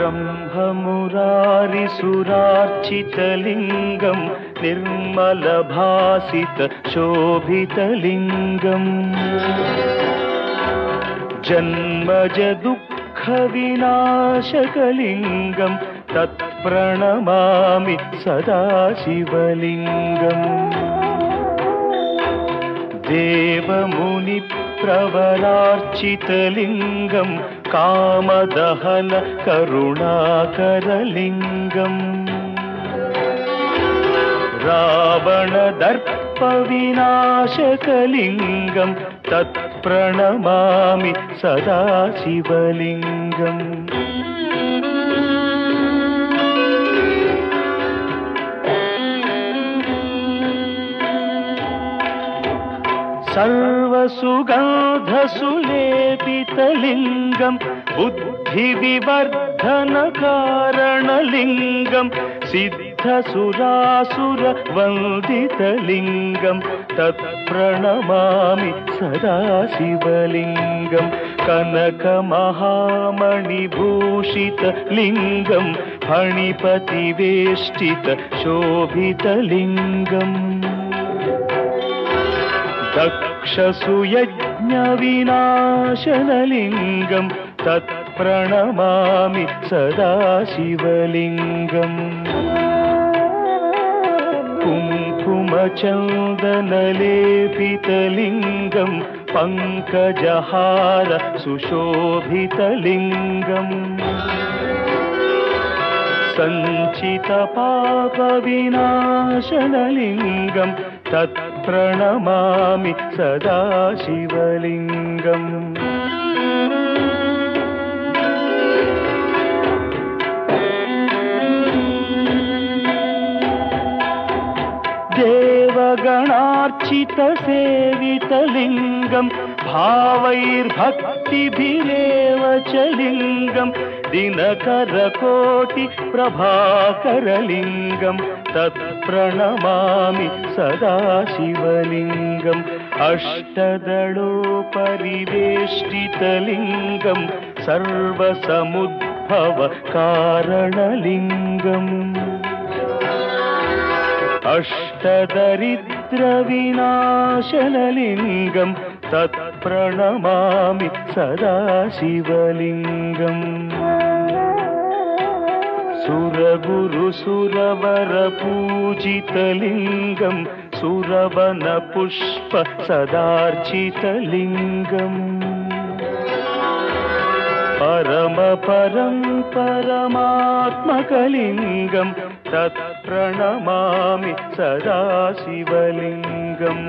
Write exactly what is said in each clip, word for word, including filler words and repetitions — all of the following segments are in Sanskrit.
ब्रह्ममुरारिसुरार्चितलिङ्गं निर्मलभासित शोभितलिङ्गम् जन्मज दुःखविनाशकलिङ्गं तत्प्रणमामि सदा शिवलिङ्गम् देवमुनिप्रवरार्चितलिङ्गं कामदहन करुणाकरलिङ्गम् रावणदर्पविनाशकलिङ्गं तत्प्रणमामि सदा शिवलिङ्गम् सर्वसुगन्धसुलेपितलिङ्गं बुद्धिविवर्धनकारणलिङ्गं सिद्धसुरासुरवन्दितलिङ्गं तत्प्रणमामि सदा शिवलिङ्गं कनकमहामणिभूषितलिङ्गं फणिपतिवेष्टितशोभितलिङ्गम् दक्षसुयज्ञविनाशनलिङ्गं तत्प्रणमामि सदा शिवलिङ्गम् कुङ्कुमचन्दनलेपितलिङ्गं पङ्कजहार सुशोभितलिङ्गम् सञ्चितपापविनाशनलिङ्गं तत्प्रणमामि सदा शिवलिङ्गम् देवगणार्चितसेवितलिङ्गं भावैर्भक्तिभिरेव च लिङ्गं दिनकरकोटिप्रभाकरलिङ्गं तत्प्रणमामि सदा शिवलिङ्गम् अष्टदलोपरिवेष्टितलिङ्गं सर्वसमुद्भवकारणलिङ्गम् अष्टदरिद्रविनाशनलिङ्गं तत्प्रणमामि सदा शिवलिङ्गम् सुरगुरुसुरवरपूजितलिङ्गं सुरवनपुष्प सदार्चितलिङ्गम् परमपरं परमात्मकलिङ्गं तत्प्रणमामि सदा शिवलिङ्गम्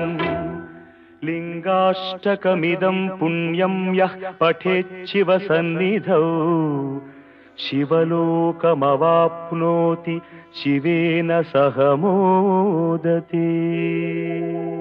लिङ्गाष्टकमिदं पुण्यं यः पठेच्छिवसन्निधौ शिवलोकमवाप्नोति शिवेन सह मोदते।